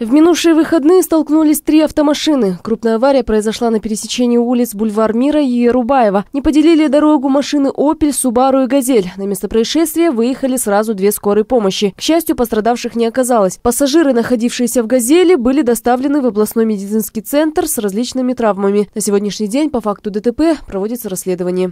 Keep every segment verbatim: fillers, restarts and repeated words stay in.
В минувшие выходные столкнулись три автомашины. Крупная авария произошла на пересечении улиц Бульвар Мира и Ерубаева. Не поделили дорогу машины «Опель», «Субару» и «Газель». На место происшествия выехали сразу две скорые помощи. К счастью, пострадавших не оказалось. Пассажиры, находившиеся в «Газели», были доставлены в областной медицинский центр с различными травмами. На сегодняшний день по факту ДТП проводится расследование.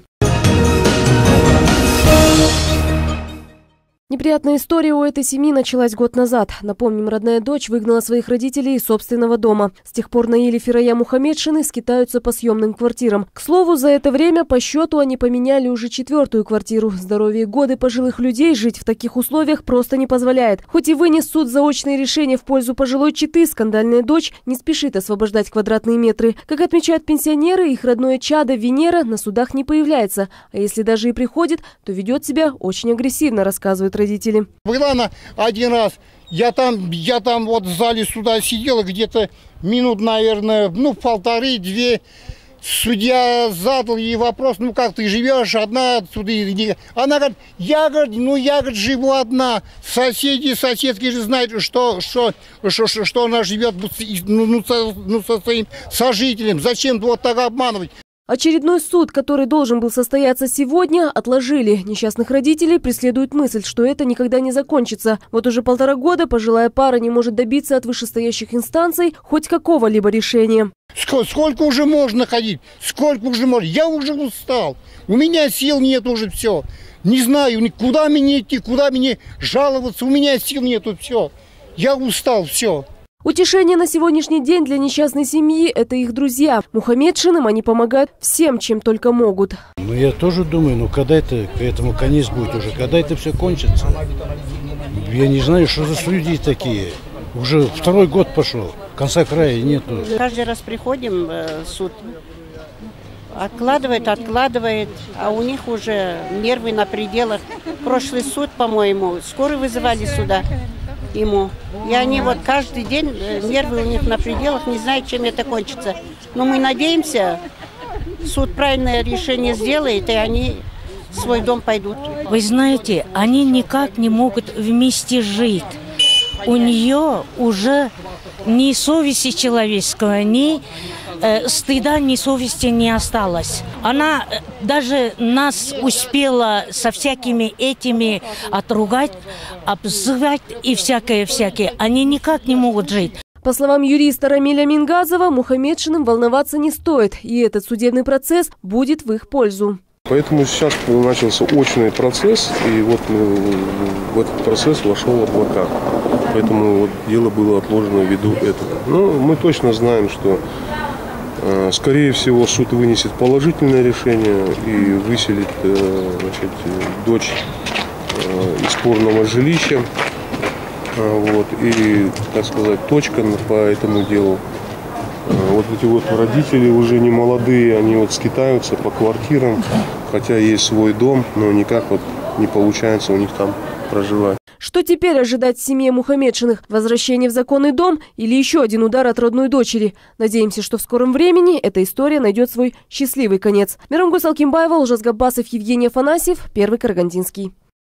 Неприятная история у этой семьи началась год назад. Напомним, родная дочь выгнала своих родителей из собственного дома. С тех пор Наиль и Фирая Мухамедшины скитаются по съемным квартирам. К слову, за это время по счету они поменяли уже четвертую квартиру. Здоровье и годы пожилых людей жить в таких условиях просто не позволяет. Хоть и вынес суд заочные решения в пользу пожилой четы, скандальная дочь не спешит освобождать квадратные метры. Как отмечают пенсионеры, их родное чадо Венера на судах не появляется. А если даже и приходит, то ведет себя очень агрессивно, рассказывают родители. Была она один раз, я там, я там вот в зале суда сидела где-то минут, наверное, ну полторы-две. Судья задал ей вопрос: ну как ты живешь одна отсюда? Она говорит: я, говорит, ну я, говорит, живу одна. Соседи, соседки же знают, что, что, что, что, что она живет ну, ну, со, ну, со своим сожителем. Зачем вот так обманывать? Очередной суд, который должен был состояться сегодня, отложили. Несчастных родителей преследует мысль, что это никогда не закончится. Вот уже полтора года пожилая пара не может добиться от вышестоящих инстанций хоть какого-либо решения. Сколько, сколько уже можно ходить? Сколько уже можно? Я уже устал. У меня сил нет уже, все. Не знаю, куда мне идти, куда мне жаловаться. У меня сил нету, все. Я устал, все. Утешение на сегодняшний день для несчастной семьи – это их друзья. Мухамедшинам они помогают всем, чем только могут. Ну, я тоже думаю, ну, когда это, к этому конец будет уже, когда это все кончится. Я не знаю, что за люди такие. Уже второй год пошел, конца края нету. Каждый раз приходим в суд, откладывает, откладывает, а у них уже нервы на пределах. Прошлый суд, по-моему, скорую вызывали сюда ему. И они вот каждый день, нервы у них на пределах, не знают, чем это кончится. Но мы надеемся, суд правильное решение сделает, и они в свой дом пойдут. Вы знаете, они никак не могут вместе жить. У нее уже ни совести человеческого, ни э, стыда, ни совести не осталось. Она э, даже нас успела со всякими этими отругать, обзывать и всякое-всякое. Они никак не могут жить. По словам юриста Рамиля Мингазова, Мухамедшиным волноваться не стоит, и этот судебный процесс будет в их пользу. Поэтому сейчас начался очный процесс, и вот в этот процесс вошел адвокат. Поэтому вот дело было отложено ввиду этого. Но мы точно знаем, что, скорее всего, суд вынесет положительное решение и выселит, значит, дочь из спорного жилища. Вот, и, так сказать, точка по этому делу. Вот эти вот родители уже не молодые, они вот скитаются по квартирам, хотя есть свой дом, но никак вот не получается у них там проживать. Что теперь ожидать семье Мухамедшиных? Возвращение в законный дом или еще один удар от родной дочери? Надеемся, что в скором времени эта история найдет свой счастливый конец. Мирамгуль Алкимбаева, Ужас Габбасов, Евгений Афанасьев, Первый Карагандинский.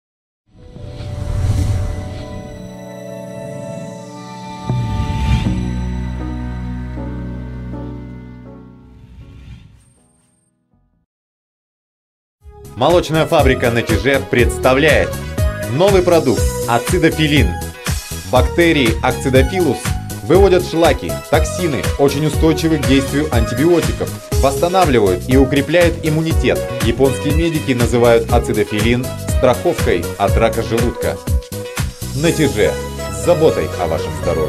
Молочная фабрика «Натиже» представляет новый продукт ацидофилин. Бактерии акцидофилус выводят шлаки, токсины, очень устойчивы к действию антибиотиков, восстанавливают и укрепляют иммунитет. Японские медики называют ацидофилин страховкой от рака желудка. «Натиже» с заботой о вашем здоровье.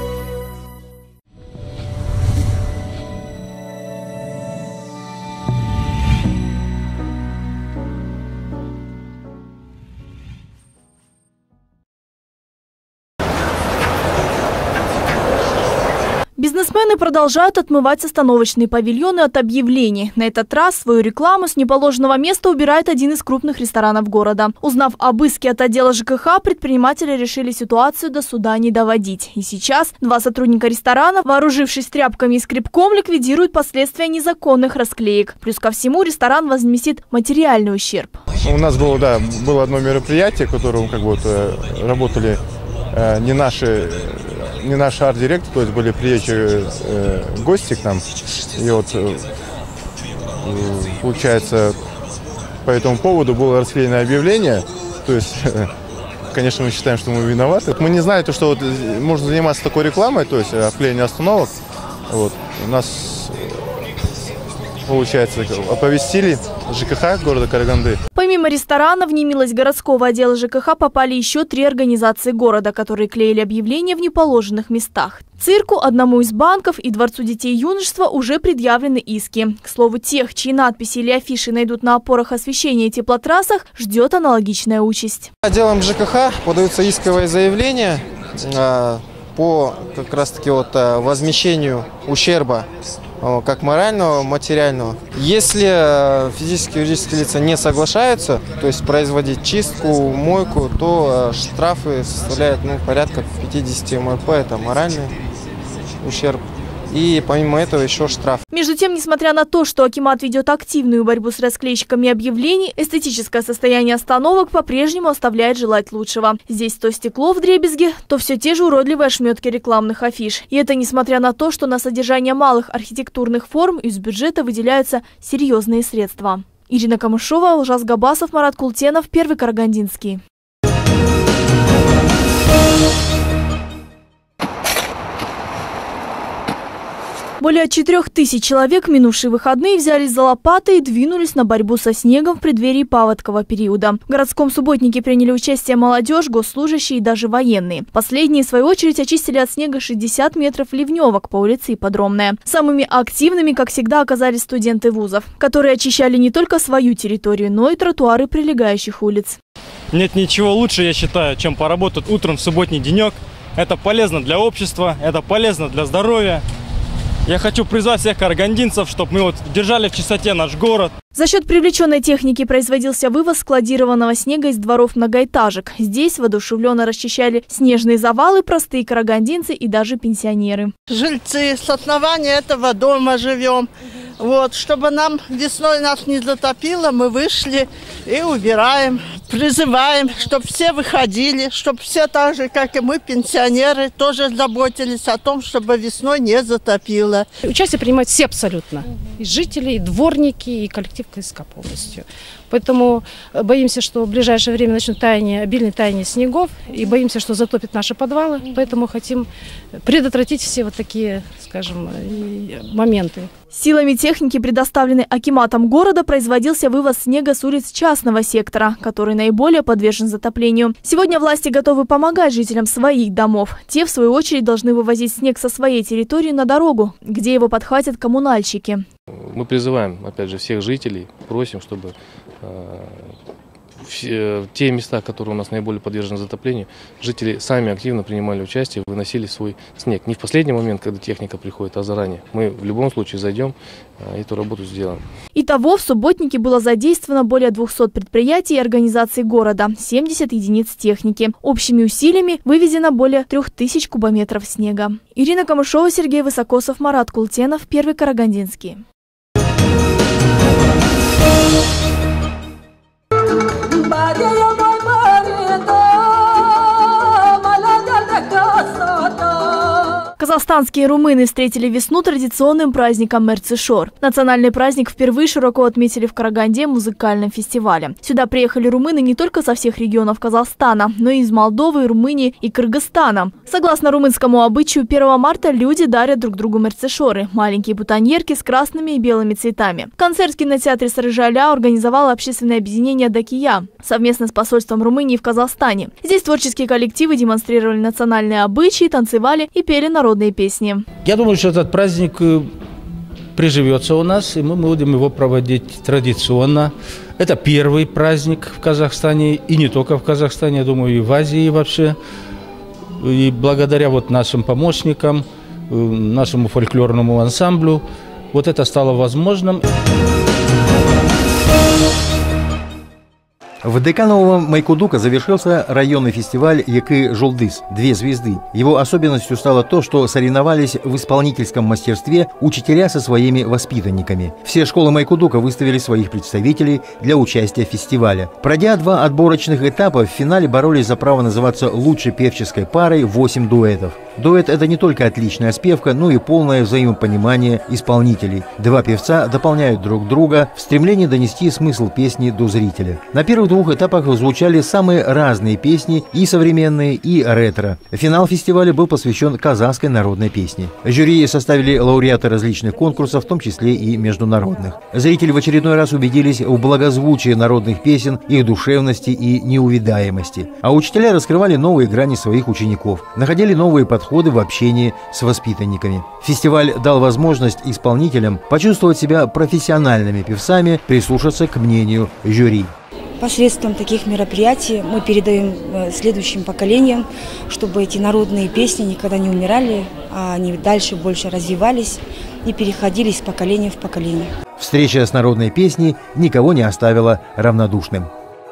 Бизнесмены продолжают отмывать остановочные павильоны от объявлений. На этот раз свою рекламу с неположенного места убирает один из крупных ресторанов города. Узнав об иске от отдела ЖКХ, предприниматели решили ситуацию до суда не доводить. И сейчас два сотрудника ресторана, вооружившись тряпками и скребком, ликвидируют последствия незаконных расклеек. Плюс ко всему ресторан возместит материальный ущерб. У нас было, да, было одно мероприятие, в котором как бы, вот, работали э, не наши не наш арт-директор, то есть были приезжие э, гости к нам. И вот, э, получается, по этому поводу было расклеено объявление. То есть, э, конечно, мы считаем, что мы виноваты. Мы не знали, что вот можно заниматься такой рекламой, то есть обклеение остановок. Вот. У нас, получается, оповестили ЖКХ города Караганды. Помимо ресторанов, в немилость городского отдела ЖКХ попали еще три организации города, которые клеили объявления в неположенных местах. Цирку, одному из банков и Дворцу детей и юношества уже предъявлены иски. К слову, тех, чьи надписи или афиши найдут на опорах освещения и теплотрассах, ждет аналогичная участь. Отделом ЖКХ подаются исковые заявления э, по как раз-таки вот, э, возмещению ущерба, э, как морального, материального. Если э, физические и юридические лица не соглашаются, то есть производить чистку, мойку, то э, штрафы составляют ну, порядка пятидесяти эм эр пэ, это моральный ущерб. И помимо этого еще штраф. Между тем, несмотря на то, что акимат ведет активную борьбу с расклейщиками объявлений, эстетическое состояние остановок по-прежнему оставляет желать лучшего. Здесь то стекло вдребезги, то все те же уродливые ошметки рекламных афиш. И это несмотря на то, что на содержание малых архитектурных форм из бюджета выделяются серьезные средства. Ирина Камышова, Ужас Габасов, Марат Култенов, Первый Карагандинский. Более четырех тысяч человек в минувшие выходные взялись за лопаты и двинулись на борьбу со снегом в преддверии паводкового периода. В городском субботнике приняли участие молодежь, госслужащие и даже военные. Последние, в свою очередь, очистили от снега шестьдесят метров ливневок по улице Ипподромная. Самыми активными, как всегда, оказались студенты вузов, которые очищали не только свою территорию, но и тротуары прилегающих улиц. Нет ничего лучше, я считаю, чем поработать утром в субботний денек. Это полезно для общества, это полезно для здоровья. Я хочу призвать всех карагандинцев, чтобы мы вот держали в чистоте наш город. За счет привлеченной техники производился вывоз складированного снега из дворов многоэтажек. Здесь воодушевленно расчищали снежные завалы простые карагандинцы и даже пенсионеры. Жильцы с основания этого дома живем. Вот, чтобы нам весной нас не затопило, мы вышли и убираем. Призываем, чтобы все выходили, чтобы все так же, как и мы, пенсионеры, тоже заботились о том, чтобы весной не затопило. Участие принимают все абсолютно. И жители, и дворники, и коллектив КСК полностью. Поэтому боимся, что в ближайшее время начнут таяние, обильное таяние снегов, и боимся, что затопит наши подвалы. Поэтому хотим предотвратить все вот такие, скажем, моменты. Силами техники, предоставленной акиматом города, производился вывоз снега с улиц частного сектора, который наиболее подвержен затоплению. Сегодня власти готовы помогать жителям своих домов. Те, в свою очередь, должны вывозить снег со своей территории на дорогу, где его подхватят коммунальщики. Мы призываем, опять же, всех жителей, просим, чтобы э, все, те места, которые у нас наиболее подвержены затоплению, жители сами активно принимали участие, выносили свой снег. Не в последний момент, когда техника приходит, а заранее. Мы в любом случае зайдем, э, эту работу сделаем. Итого в субботнике было задействовано более двухсот предприятий и организаций города, семьдесят единиц техники. Общими усилиями вывезено более трех тысяч кубометров снега. Ирина Камышова, Сергей Высокосов, Марат Култенов, Первый Карагандинский. Казахстанские румыны встретили весну традиционным праздником Мерцешор. Национальный праздник впервые широко отметили в Караганде музыкальном фестивале. Сюда приехали румыны не только со всех регионов Казахстана, но и из Молдовы, Румынии и Кыргызстана. Согласно румынскому обычаю, первого марта люди дарят друг другу мерцешоры – маленькие бутоньерки с красными и белыми цветами. Концерт в кинотеатре Сарыжаля организовало общественное объединение «Дакия» совместно с посольством Румынии в Казахстане. Здесь творческие коллективы демонстрировали национальные обычаи, танцевали и пели народные песни. Я думаю, что этот праздник приживется у нас, и мы будем его проводить традиционно. Это первый праздник в Казахстане, и не только в Казахстане, я думаю, и в Азии вообще. И благодаря вот нашим помощникам, нашему фольклорному ансамблю, вот это стало возможным. В ДК Нового Майкудука завершился районный фестиваль «Якы Жолдыс» «Две звезды». Его особенностью стало то, что соревновались в исполнительском мастерстве учителя со своими воспитанниками. Все школы Майкудука выставили своих представителей для участия в фестивале. Пройдя два отборочных этапа, в финале боролись за право называться лучшей певческой парой восемь дуэтов. Дуэт – это не только отличная спевка, но и полное взаимопонимание исполнителей. Два певца дополняют друг друга в стремлении донести смысл песни до зрителя. На первых двух этапах звучали самые разные песни, и современные, и ретро. Финал фестиваля был посвящен казахской народной песне. Жюри составили лауреаты различных конкурсов, в том числе и международных. Зрители в очередной раз убедились в благозвучии народных песен, их душевности и неувидаемости. А учителя раскрывали новые грани своих учеников, находили новые подходы в общении с воспитанниками. Фестиваль дал возможность исполнителям почувствовать себя профессиональными певцами, прислушаться к мнению жюри. Посредством таких мероприятий мы передаем следующим поколениям, чтобы эти народные песни никогда не умирали, а они дальше больше развивались и переходили из поколения в поколение. Встреча с народной песней никого не оставила равнодушным.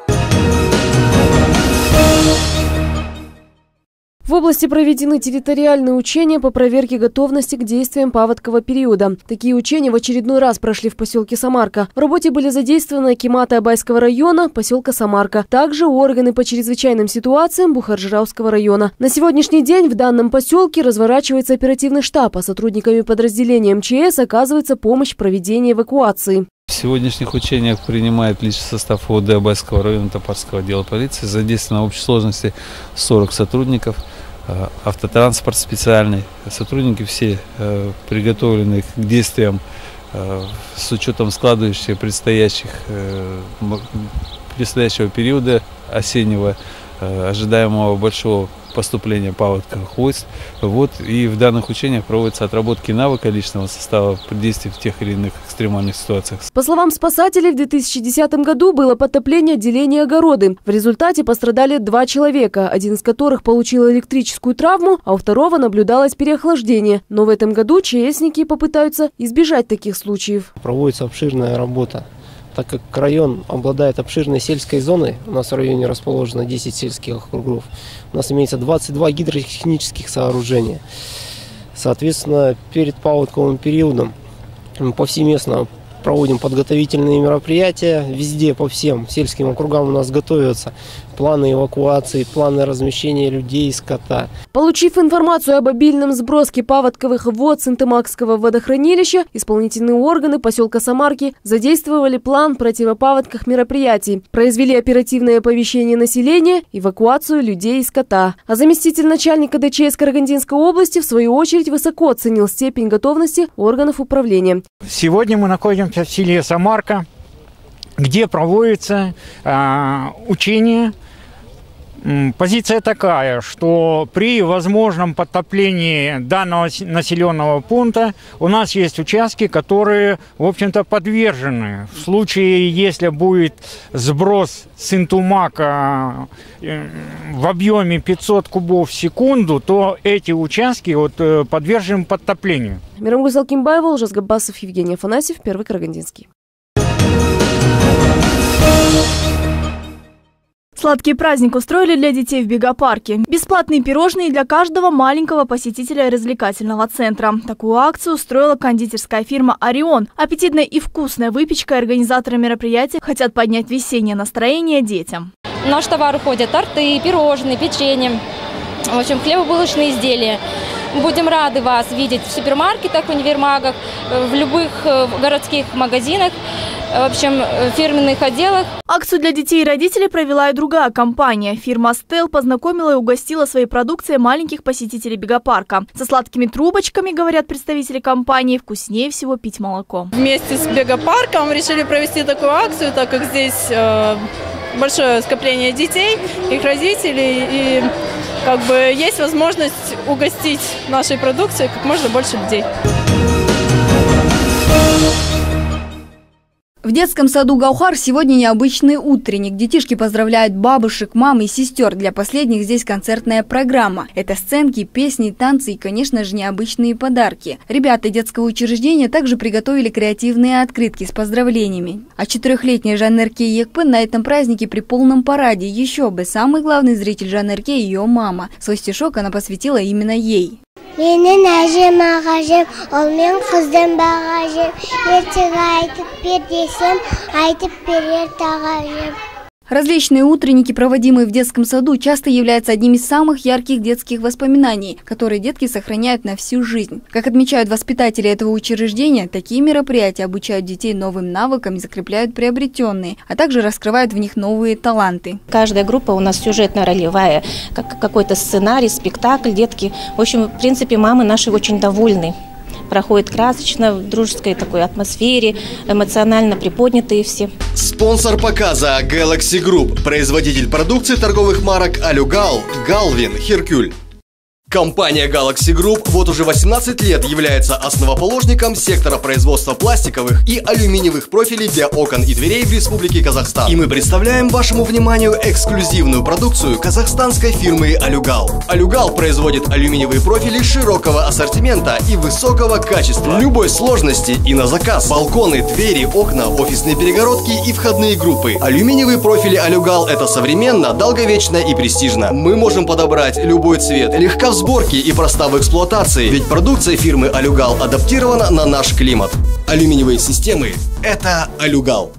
В области проведены территориальные учения по проверке готовности к действиям паводкового периода. Такие учения в очередной раз прошли в поселке Самарка. В работе были задействованы акиматы Абайского района, поселка Самарка, также органы по чрезвычайным ситуациям Бухаржырауского района. На сегодняшний день в данном поселке разворачивается оперативный штаб, а сотрудниками подразделения эм че эс оказывается помощь в проведении эвакуации. В сегодняшних учениях принимает личный состав о дэ Абайского района Топарского отдела полиции. Задействовано в общей сложности сорок сотрудников, автотранспорт специальный. Сотрудники все э, приготовлены к действиям э, с учетом складывающихся предстоящих, э, предстоящего периода осеннего, э, ожидаемого большого поступления паводковых войск. Вот, и в данных учениях проводятся отработки навыка личного состава при действии в тех или иных экстремальных ситуациях. По словам спасателей, в две тысячи десятом году было потопление отделения огороды. В результате пострадали два человека, один из которых получил электрическую травму, а у второго наблюдалось переохлаждение. Но в этом году ЧСники попытаются избежать таких случаев. Проводится обширная работа. Так как район обладает обширной сельской зоной, у нас в районе расположено десять сельских округов, у нас имеется двадцать два гидротехнических сооружения. Соответственно, перед паводковым периодом мы повсеместно проводим подготовительные мероприятия. Везде, по всем сельским округам у нас готовятся планы эвакуации, планы размещения людей и скота. Получив информацию об обильном сброске паводковых вод с Интымакского водохранилища, исполнительные органы поселка Самарки задействовали план противопаводковых мероприятий, произвели оперативное оповещение населения, эвакуацию людей и скота. А заместитель начальника дэ че эс Карагандинской области, в свою очередь, высоко оценил степень готовности органов управления. Сегодня мы находимся в селе Самарка, где проводится э, учение. Позиция такая, что при возможном подтоплении данного населенного пункта у нас есть участки, которые, в общем-то, подвержены. В случае, если будет сброс с Интумака в объеме пятьсот кубов в секунду, то эти участки вот, подвержены подтоплению. Мирамгуль Залкимбаева, Ужас Габбасов, Евгений Афанасьев, Первый Карагандинский. Сладкий праздник устроили для детей в Бегапарке. Бесплатные пирожные для каждого маленького посетителя развлекательного центра. Такую акцию устроила кондитерская фирма «Орион». Аппетитная и вкусная выпечка организаторы мероприятия хотят поднять весеннее настроение детям. В наш товар уходят торты, пирожные, печенье, в общем, хлебобулочные изделия. Будем рады вас видеть в супермаркетах, универмагах, в любых городских магазинах, в общем, в фирменных отделах. Акцию для детей и родителей провела и другая компания. Фирма «Стел» познакомила и угостила своей продукцией маленьких посетителей Бегапарка. Со сладкими трубочками, говорят представители компании, вкуснее всего пить молоко. Вместе с Бегапарком решили провести такую акцию, так как здесь э, большое скопление детей, их родителей, и как бы есть возможность угостить нашей продукцией как можно больше людей. В детском саду «Гаухар» сегодня необычный утренник. Детишки поздравляют бабушек, мам и сестер. Для последних здесь концертная программа. Это сценки, песни, танцы и, конечно же, необычные подарки. Ребята детского учреждения также приготовили креативные открытки с поздравлениями. А четырехлетняя Жанерке Екпын на этом празднике при полном параде. Еще бы, самый главный зритель Жанерке – ее мама. Свой стишок она посвятила именно ей. Менің әжем ағажем, ол мен қыздың бағажем. Ертегі айтып бер десем, айтып берер тағажем. Различные утренники, проводимые в детском саду, часто являются одним из самых ярких детских воспоминаний, которые детки сохраняют на всю жизнь. Как отмечают воспитатели этого учреждения, такие мероприятия обучают детей новым навыкам и закрепляют приобретенные, а также раскрывают в них новые таланты. Каждая группа у нас сюжетно-ролевая, как какой-то сценарий, спектакль. Детки, в общем, в принципе, мамы наши очень довольны. Проходит красочно, в дружеской такой атмосфере, эмоционально приподнятые все. Спонсор показа Galaxy Group, производитель продукции торговых марок Алюгал, Галвин, Херкюль. Компания Galaxy Group вот уже восемнадцать лет является основоположником сектора производства пластиковых и алюминиевых профилей для окон и дверей в Республике Казахстан. И мы представляем вашему вниманию эксклюзивную продукцию казахстанской фирмы Алюгал. Алюгал производит алюминиевые профили широкого ассортимента и высокого качества, любой сложности и на заказ. Балконы, двери, окна, офисные перегородки и входные группы. Алюминиевые профили Алюгал — это современно, долговечно и престижно. Мы можем подобрать любой цвет, легко в сборке и проста в эксплуатации, ведь продукция фирмы Алюгал адаптирована на наш климат. Алюминиевые системы – это Алюгал.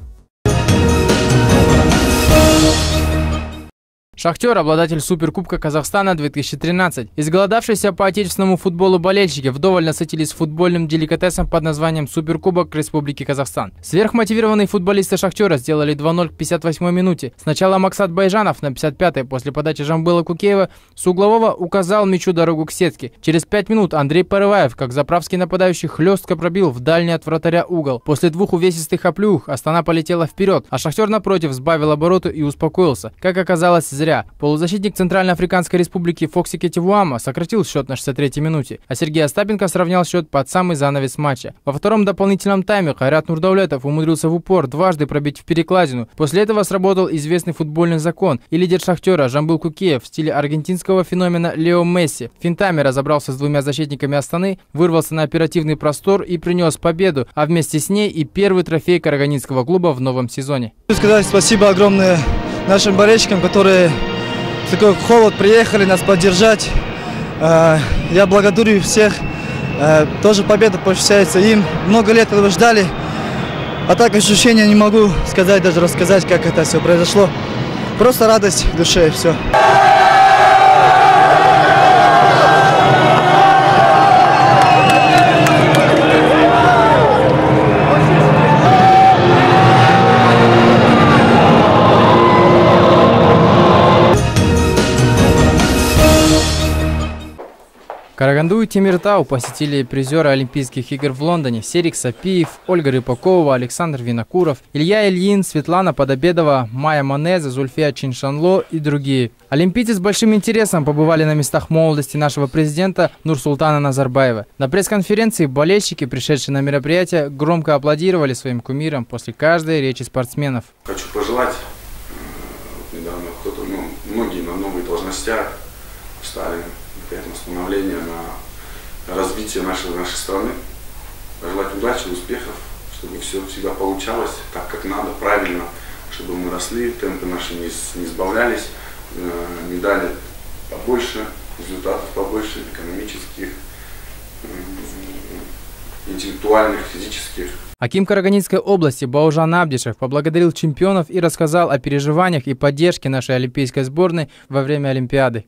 «Шахтер» – обладатель Суперкубка Казахстана две тысячи тринадцать. Изголодавшиеся по отечественному футболу болельщики вдоволь насытились футбольным деликатесом под названием Суперкубок Республики Казахстан. Сверхмотивированные футболисты «Шахтера» сделали два ноль к пятьдесят восьмой минуте. Сначала Максат Байжанов на пятьдесят пятой после подачи Жамбыла Кукеева с углового указал мячу дорогу к сетке. Через пять минут Андрей Порываев, как заправский нападающий, хлестко пробил в дальний от вратаря угол. После двух увесистых оплюх Астана полетела вперед, а «Шахтер» напротив сбавил обороты и успокоился. Как оказалось, зря. Полузащитник Центральноафриканской республики Фокси Кетивуама сократил счет на шестьдесят третьей минуте, а Сергей Остапенко сравнял счет под самый занавес матча. Во втором дополнительном тайме Хайрат Нурдаулетов умудрился в упор дважды пробить в перекладину. После этого сработал известный футбольный закон, и лидер «Шахтера» Жамбыл Кукеев в стиле аргентинского феномена Лео Месси финтами разобрался с двумя защитниками Астаны, вырвался на оперативный простор и принес победу, а вместе с ней и первый трофей карагандинского клуба в новом сезоне. Хочу сказать спасибо огромное нашим болельщикам, которые в такой холод приехали нас поддержать. Я благодарю всех. Тоже победа посвящается им. Много лет этого ждали. А так ощущения не могу сказать, даже рассказать, как это все произошло. Просто радость в душе и все. Караганду и Темиртау посетили призеры Олимпийских игр в Лондоне Серик Сапиев, Ольга Рыпакова, Александр Винокуров, Илья Ильин, Светлана Подобедова, Майя Манеза, Зульфия Чиншанло и другие. Олимпийцы с большим интересом побывали на местах молодости нашего президента Нурсултана Назарбаева. На пресс-конференции болельщики, пришедшие на мероприятие, громко аплодировали своим кумирам после каждой речи спортсменов. Хочу пожелать, недавно кто-то, ну, многие на новые должностях встали. Становление на развитие нашей, нашей страны. Пожелать удачи, успехов, чтобы все всегда получалось так, как надо, правильно, чтобы мы росли, темпы наши не, не сбавлялись, э, медали побольше, результатов побольше, экономических, э, интеллектуальных, физических. Аким Карагандинской области Баужан Абдишев поблагодарил чемпионов и рассказал о переживаниях и поддержке нашей олимпийской сборной во время Олимпиады.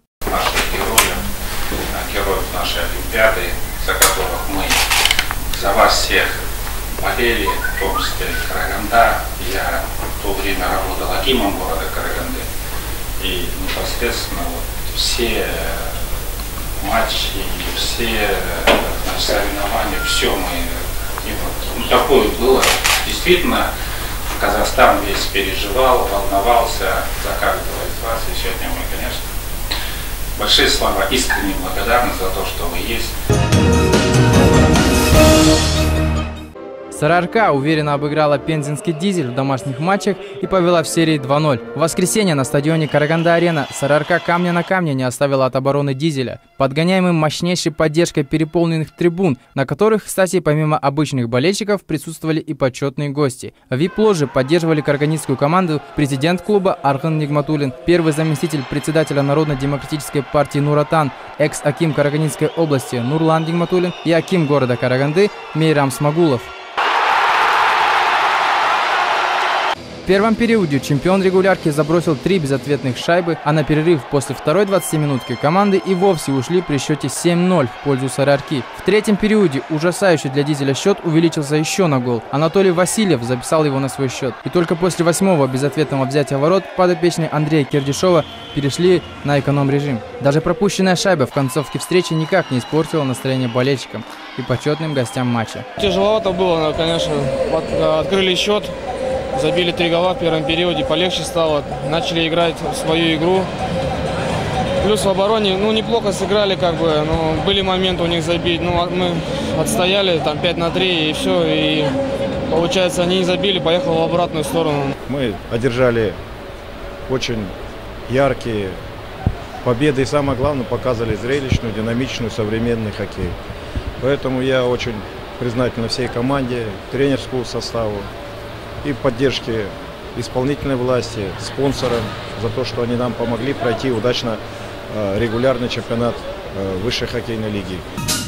Нашей Олимпиады, за которых мы, за вас всех болели, в том числе Караганда. Я в то время работал акимом города Караганды. И непосредственно вот все матчи, все значит, соревнования, все мы... Ну, такое было. Действительно, Казахстан весь переживал, волновался за каждого из вас. И сегодня мы, конечно, большие слова, искренне благодарность за то, что вы есть. Сарыарка уверенно обыграла пензенский «Дизель» в домашних матчах и повела в серии два ноль. В воскресенье на стадионе Караганда-Арена Сарыарка камня на камне не оставила от обороны «Дизеля», подгоняемым мощнейшей поддержкой переполненных трибун, на которых, кстати, помимо обычных болельщиков присутствовали и почетные гости. В ви ай пи-ложи поддерживали карагандинскую команду президент клуба Архан Нигматуллин, первый заместитель председателя Народно-демократической партии Нуратан, экс-аким Карагандинской области Нурлан Нигматуллин и аким города Караганды Мейрам Смагулов. В первом периоде чемпион регулярки забросил три безответных шайбы, а на перерыв после второй двадцатиминутки команды и вовсе ушли при счете семь ноль в пользу Сарыарки. В третьем периоде ужасающий для Дизеля счет увеличился еще на гол. Анатолий Васильев записал его на свой счет. И только после восьмого безответного взятия ворот подопечные Андрея Кирдишова перешли на эконом-режим. Даже пропущенная шайба в концовке встречи никак не испортила настроение болельщикам и почетным гостям матча. Тяжеловато было, конечно. Открыли счет. Забили три гола в первом периоде, полегче стало, начали играть в свою игру. Плюс в обороне, ну, неплохо сыграли, как бы, но были моменты у них забить. Ну, мы отстояли там пять на три и все, и получается они не забили, поехал в обратную сторону. Мы одержали очень яркие победы и, самое главное, показали зрелищную, динамичную, современный хоккей. Поэтому я очень признателен всей команде, тренерскому составу и поддержке исполнительной власти, спонсорам за то, что они нам помогли пройти удачно регулярный чемпионат высшей хоккейной лиги.